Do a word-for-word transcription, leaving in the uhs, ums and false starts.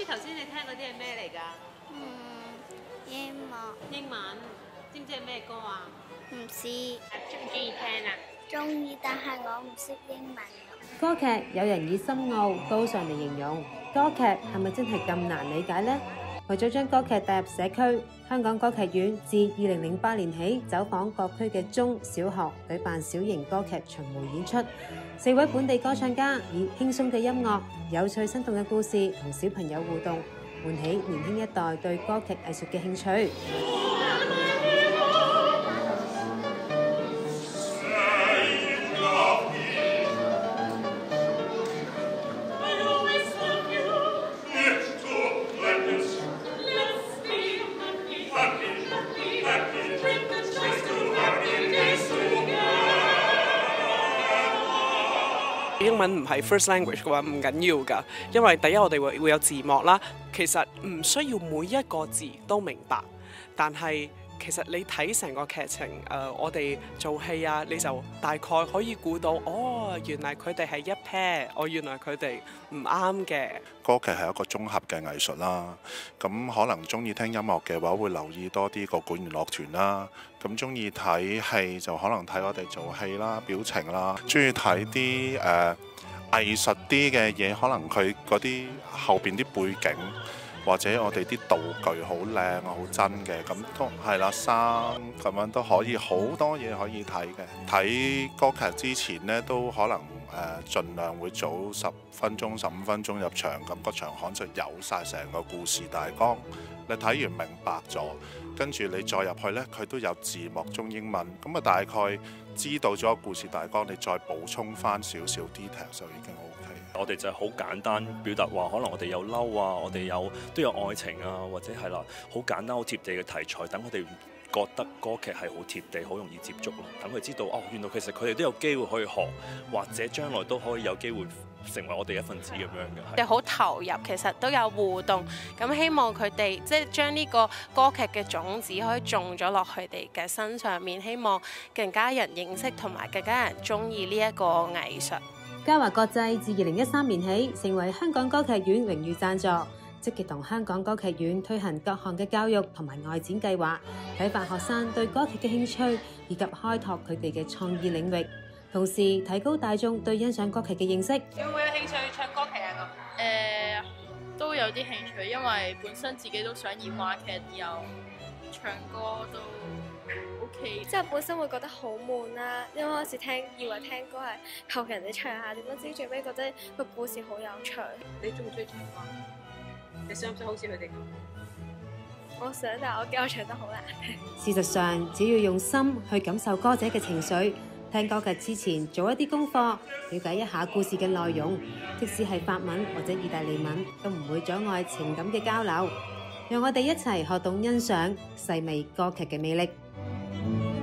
頭先你聽嗰啲係咩嚟㗎？ 嗯，英文英文，知唔知係咩歌啊？ 唔知， 中唔中意聽啊？ 中意，但係我唔識英文。 歌劇有人以深奧高尚嚟形容，歌劇係咪真係咁難理解呢？為咗將歌劇帶入社區，香港歌劇院自二零零八年起走訪各區嘅中小學，舉辦小型歌劇巡迴演出。四位本地歌唱家以輕鬆嘅音樂、有趣生動嘅故事同小朋友互動，喚起年輕一代對歌劇藝術嘅興趣。 英文唔係 first language 嘅話唔緊要㗎，因為第一我哋會會有字幕啦，其實唔需要每一個字都明白，但係其實你睇成個劇情，誒、呃、我哋做戲啊，你就大概可以估到，哦，原來佢哋係一 pair，哦，原來佢哋唔啱嘅。 歌劇係一個綜合嘅藝術啦，咁可能中意聽音樂嘅話，會留意多啲個管弦樂團啦。咁中意睇戲就可能睇我哋做戲啦、表情啦。中意睇啲誒藝術啲嘅嘢，可能佢嗰啲後邊啲背景，或者我哋啲道具好靚啊、好真嘅，咁都係啦，衫咁樣都可以，好多嘢可以睇嘅。睇歌劇之前呢，都可能誒盡量會早十分鐘、十五分鐘入場，咁個場刊就有晒成個故事大綱。你睇完明白咗，跟住你再入去呢，佢都有字幕中英文，咁啊大概知道咗個故事大綱，你再補充翻少少 detail 就已經 O K。 我哋就係好簡單表達話，可能我哋有嬲啊，我哋有都有愛情啊，或者係啦，好簡單好貼地嘅題材，等佢哋覺得歌劇係好貼地，好容易接觸咯。等佢知道哦，原來其實佢哋都有機會可以學，或者將來都可以有機會成為我哋一份子咁樣嘅。 佢哋好投入，其實都有互動。咁希望佢哋即係將呢個歌劇嘅種子可以種咗落佢哋嘅身上面，希望更加人認識同埋更加人中意呢一個藝術。 嘉華國際自二零一三年起成為香港歌劇院榮譽贊助，積極同香港歌劇院推行各項嘅教育同埋外展計劃，啟發學生對歌劇嘅興趣，以及開拓佢哋嘅創意領域，同時提高大眾對欣賞歌劇嘅認識。 你會唔會有興趣唱歌劇啊？ 誒、呃，都有啲興趣，因為本身自己都想演話劇，又唱歌都 OK。 即係本身會覺得好悶啦，因為開始聽以為聽歌係求其人哋唱下，點不知最尾覺得個故事好有趣。 你中唔中意唱歌？你想唔想好似佢哋咁？ 我想，但係我驚我唱得好難。 事實上，只要用心去感受歌者嘅情緒，聽歌劇之前做一啲功課，了解一下故事嘅內容，即使係法文或者意大利文，都唔會阻礙情感嘅交流。讓我哋一齊學懂欣賞細味歌劇嘅魅力。